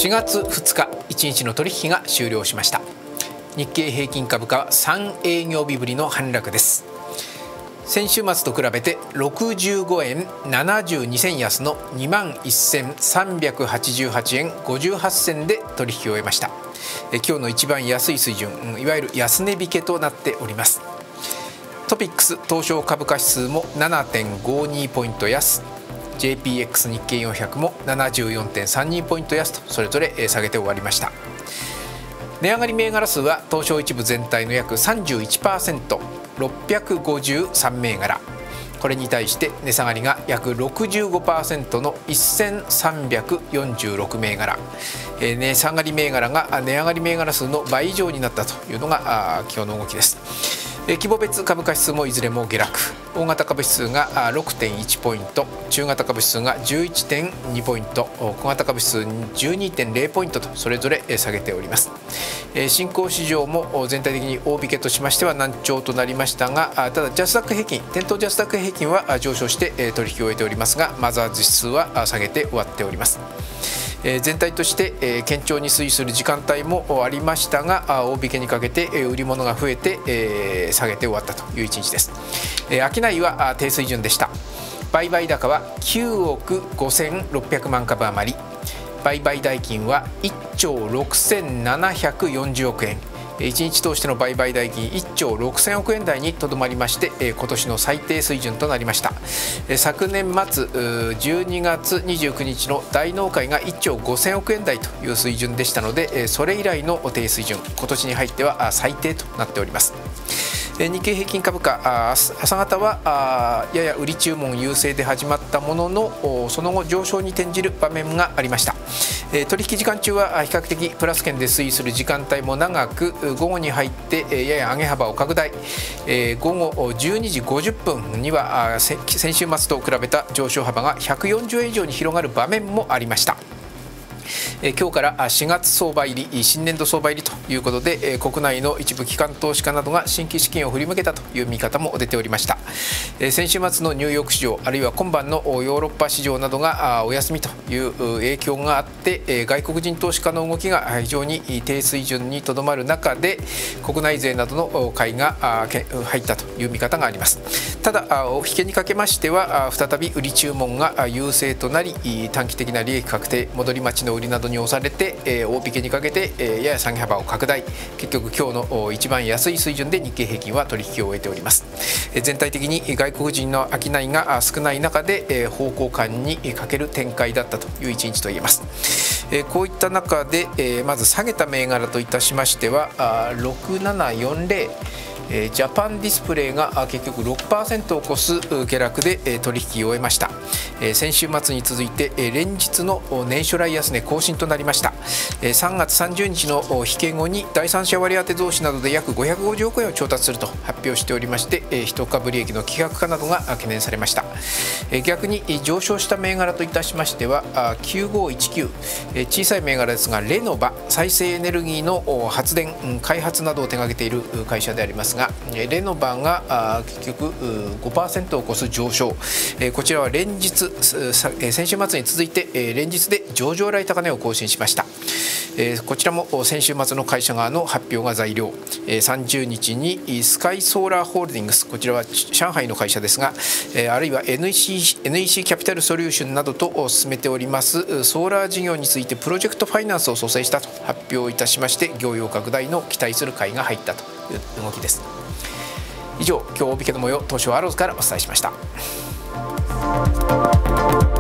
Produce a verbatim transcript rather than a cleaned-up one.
しがつふつかいちにちの取引が終了しました。日経平均株価はさんえいぎょうびぶりの反落です。先週末と比べてろくじゅうごえんななじゅうにせん安の にまんせんさんびゃくはちじゅうはちえんごじゅうはちせんで取引を終えました。え今日の一番安い水準、いわゆる安値引けとなっております。トピックス東証株価指数も ななてんごに ポイント安、 ジェイピーエックス 日経よんひゃくも ななじゅうよんてんさんに ポイント安とそれぞれ下げて終わりました。値上がり銘柄数は東証一部全体の約 さんじゅういちパーセント、ろっぴゃくごじゅうさんめいがら、これに対して値下がりが約 ろくじゅうごパーセント のせんさんびゃくよんじゅうろくめいがら、えー、値下がり銘柄が値上がり銘柄数の倍以上になったというのが今日の動きです。えー、規模別株価指数もいずれも下落、大型株指数が ろくてんいち ポイント、中型株指数が じゅういってんに ポイント、小型株指数 じゅうにてんれい ポイントとそれぞれ下げております。新興市場も全体的に大引けとしましては難聴となりましたが、ただジャスダック平均、店頭ジャスダック平均は上昇して取引を終えておりますが、マザーズ指数は下げて終わっております。全体として堅調に推移する時間帯もありましたが、大引けにかけて売り物が増えて下げて終わったという一日です。商いは低水準でした。売買高はきゅうおくごせんろっぴゃくまんかぶ余り、売買代金はいっちょうろくせんななひゃくよんじゅうおくえん、いちにち通しての売買代金いっちょうろくせんおくえん台にとどまりまして、今年の最低水準となりました。昨年末じゅうにがつにじゅうくにちの大納会がいっちょうごせんおくえん台という水準でしたので、それ以来の低水準、今年に入っては最低となっております。日経平均株価、朝方はやや売り注文優勢で始まったものの、その後上昇に転じる場面がありました。取引時間中は比較的プラス圏で推移する時間帯も長く、午後に入ってやや上げ幅を拡大、午後じゅうにじごじゅっぷんには先週末と比べた上昇幅がひゃくよんじゅうえん以上に広がる場面もありました。今日からしがつ相場入り、新年度相場入りということで、国内の一部機関投資家などが新規資金を振り向けたという見方も出ておりました。先週末のニューヨーク市場、あるいは今晩のヨーロッパ市場などがお休みという影響があって、外国人投資家の動きが非常に低水準にとどまる中で、国内勢などの買いが入ったという見方があります。ただ引けにかけましては、再び売り注文が優勢となり、短期的な利益確定、戻り待ちの売りなどに押されて、えー、大引けにかけて、えー、やや下げ幅を拡大、結局今日の一番安い水準で日経平均は取引を終えております。えー、全体的に外国人の商いが少ない中で、えー、方向感に欠ける展開だったという一日と言えます。えー、こういった中で、えー、まず下げた銘柄といたしましてはろくななよんぜろ、ジャパンディスプレイが結局 ろくパーセント を超す下落で取引を終えました。先週末に続いて連日の年初来安値更新となりました。さんがつさんじゅうにちの引け後に第三者割当増資などで約ごひゃくごじゅうおくえんを調達すると発表しておりまして、一株利益の希薄化などが懸念されました。逆に上昇した銘柄といたしましてはきゅうごいちきゅう、小さい銘柄ですがレノバ、再生エネルギーの発電開発などを手掛けている会社でありますが、レノバが結局 ごパーセント を超す上昇、こちらは連日、先週末に続いて連日で上場来高値を更新しました。こちらも先週末の会社側の発表が材料、さんじゅうにちにスカイソーラーホールディングス、こちらは上海の会社ですが、あるいは エヌイーシー、エヌイーシー キャピタルソリューションなどと進めておりますソーラー事業についてプロジェクトファイナンスを蘇生したと発表いたしまして、業用拡大の期待する買いが入ったという動きです。以上、今日大引けの模様、東証アローズからお伝えしました。